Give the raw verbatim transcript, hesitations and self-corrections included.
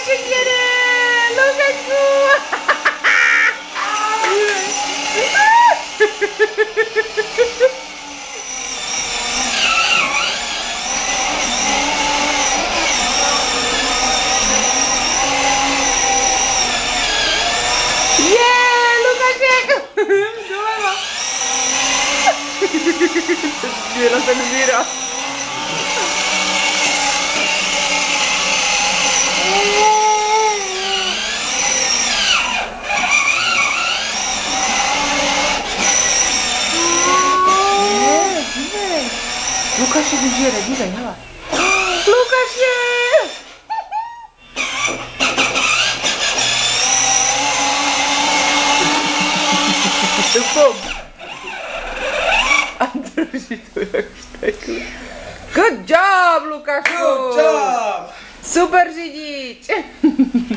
Lukašek jede! Lukašku! Yeah, Lukašek! Doleva! Zbíra se zbíra. Lukašek už jede, dívej, hele. Lukašek! Pom. A drží to jak štekl. Good job, Lukašku! Good job! Super řidič!